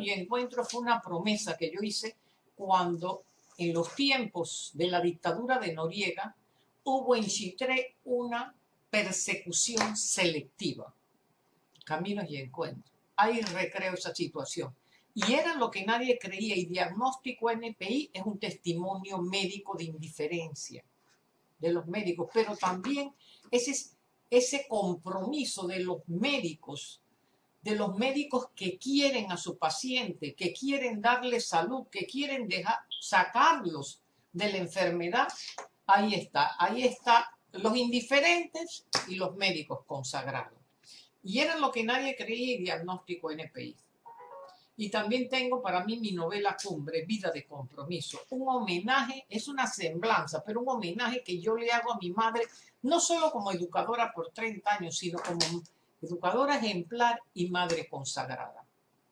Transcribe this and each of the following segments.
y encuentro fue una promesa que yo hice cuando en los tiempos de la dictadura de Noriega hubo en Chitré una persecución selectiva. Caminos y encuentros. Ahí recreo esa situación. Y era lo que nadie creía. Y Diagnóstico NPI es un testimonio médico de indiferencia de los médicos, pero también ese compromiso de los médicos que quieren a su paciente, que quieren darle salud, que quieren sacarlos de la enfermedad. Ahí está los indiferentes y los médicos consagrados. Y era lo que nadie creía y Diagnóstico NPI. Y también tengo para mí mi novela cumbre, Vida de Compromiso. Un homenaje, es una semblanza, pero un homenaje que yo le hago a mi madre, no solo como educadora por 30 años, sino como educadora ejemplar y madre consagrada.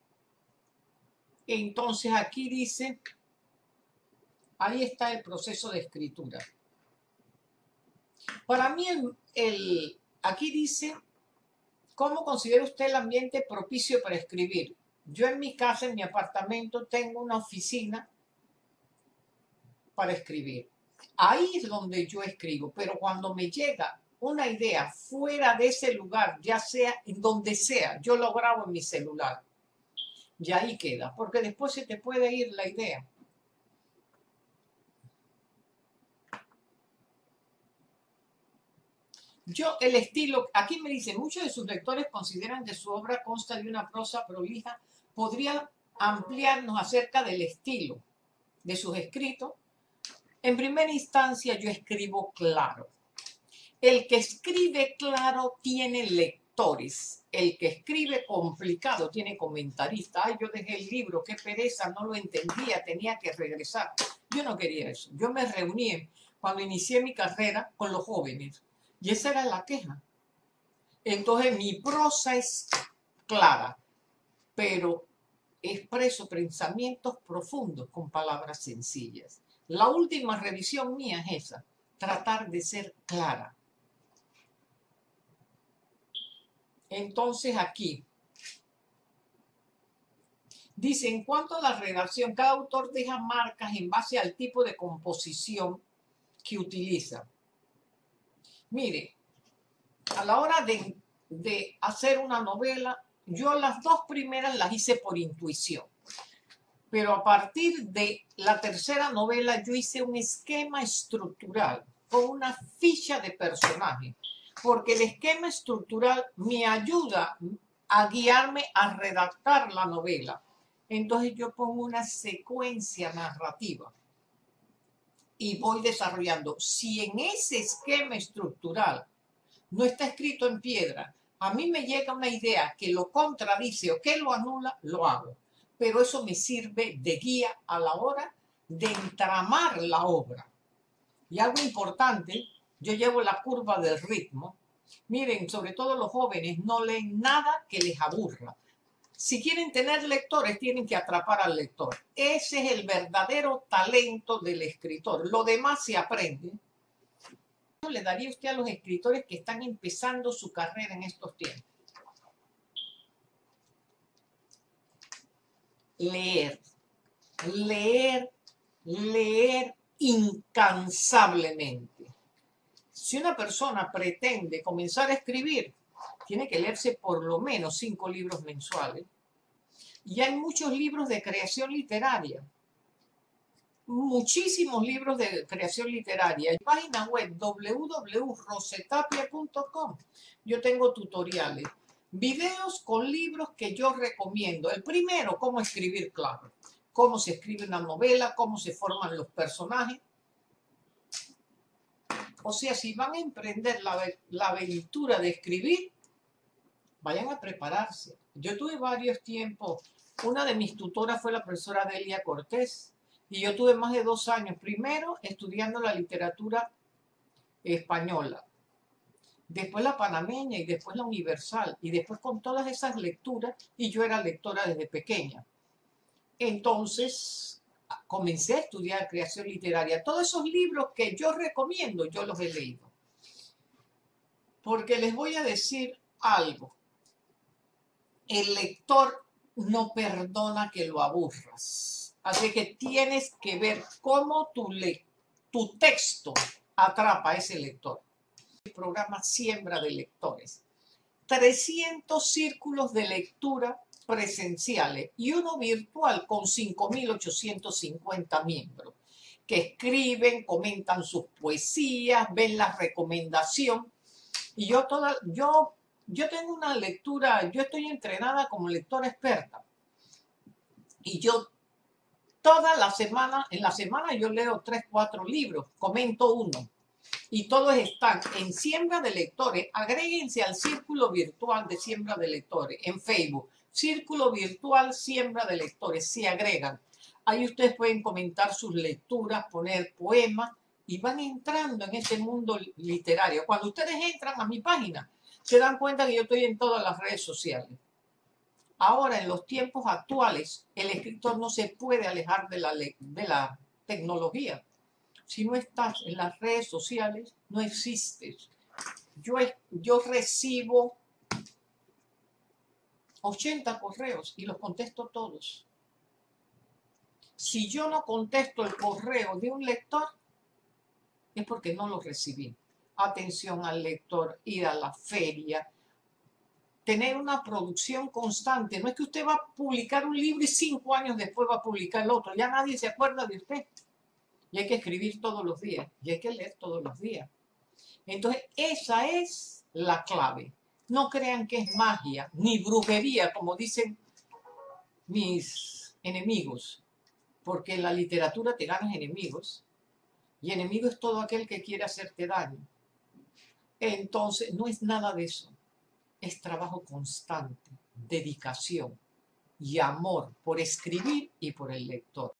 Entonces aquí dice, ahí está el proceso de escritura. Para mí, aquí dice, ¿cómo considera usted el ambiente propicio para escribir? Yo en mi casa, en mi apartamento, tengo una oficina para escribir. Ahí es donde yo escribo, pero cuando me llega una idea fuera de ese lugar, ya sea en donde sea, yo lo grabo en mi celular. Y ahí queda, porque después se te puede ir la idea. El estilo, aquí me dicen, muchos de sus lectores consideran que su obra consta de una prosa prolija. ¿Podría ampliarnos acerca del estilo de sus escritos? En primera instancia, yo escribo claro. El que escribe claro tiene lectores. El que escribe complicado tiene comentaristas. Ay, yo dejé el libro, qué pereza, no lo entendía, tenía que regresar. Yo no quería eso. Yo me reuní cuando inicié mi carrera con los jóvenes. Y esa era la queja. Entonces mi prosa es clara, pero expreso pensamientos profundos con palabras sencillas. La última revisión mía es esa, tratar de ser clara. Entonces aquí dice, en cuanto a la redacción, cada autor deja marcas en base al tipo de composición que utiliza. Mire, a la hora de hacer una novela, yo las dos primeras las hice por intuición. Pero a partir de la tercera novela yo hice un esquema estructural con una ficha de personaje, porque el esquema estructural me ayuda a guiarme a redactar la novela. Entonces yo pongo una secuencia narrativa y voy desarrollando. Si en ese esquema estructural no está escrito en piedra, a mí me llega una idea que lo contradice o que lo anula, lo hago. Pero eso me sirve de guía a la hora de entramar la obra. Y algo importante, yo llevo la curva del ritmo. Miren, sobre todo los jóvenes no leen nada que les aburra. Si quieren tener lectores, tienen que atrapar al lector. Ese es el verdadero talento del escritor. Lo demás se aprende. ¿Qué le daría usted a los escritores que están empezando su carrera en estos tiempos? Leer, leer, leer incansablemente. Si una persona pretende comenzar a escribir, tiene que leerse por lo menos 5 libros mensuales. Y hay muchos libros de creación literaria. Muchísimos libros de creación literaria. En página web www.rosetapia.com yo tengo tutoriales. Videos con libros que yo recomiendo. El primero, cómo escribir claro. Cómo se escribe una novela, cómo se forman los personajes. O sea, si van a emprender la aventura de escribir, vayan a prepararse. Yo tuve varios tiempos. Una de mis tutoras fue la profesora Delia Cortés. Y yo tuve más de 2 años, primero estudiando la literatura española, después la panameña y después la universal, y después con todas esas lecturas, y yo era lectora desde pequeña. Entonces comencé a estudiar creación literaria. Todos esos libros que yo recomiendo, yo los he leído. Porque les voy a decir algo. El lector no perdona que lo aburras. Así que tienes que ver cómo tu texto atrapa a ese lector. El programa Siembra de Lectores. 300 círculos de lectura presenciales y uno virtual con 5.850 miembros que escriben, comentan sus poesías, ven la recomendación. Y yo tengo una lectura, yo estoy entrenada como lectora experta. Y yo toda la semana, en la semana yo leo 3, 4 libros, comento uno. Y todos están en Siembra de Lectores. Agréguense al círculo virtual de Siembra de Lectores en Facebook. Círculo virtual Siembra de Lectores. Se agregan. Ahí ustedes pueden comentar sus lecturas, poner poemas y van entrando en ese mundo literario. Cuando ustedes entran a mi página, se dan cuenta que yo estoy en todas las redes sociales. Ahora, en los tiempos actuales, el escritor no se puede alejar de la tecnología. Si no estás en las redes sociales, no existes. Yo recibo 80 correos y los contesto todos. Si yo no contesto el correo de un lector, es porque no lo recibí. Atención al lector, ir a la feria, tener una producción constante. No es que usted va a publicar un libro y 5 años después va a publicar el otro. Ya nadie se acuerda de usted. Y hay que escribir todos los días. Y hay que leer todos los días. Entonces, esa es la clave. No crean que es magia, ni brujería, como dicen mis enemigos. Porque en la literatura te ganas enemigos. Y enemigo es todo aquel que quiere hacerte daño. Entonces, no es nada de eso. Es trabajo constante, dedicación y amor por escribir y por el lector.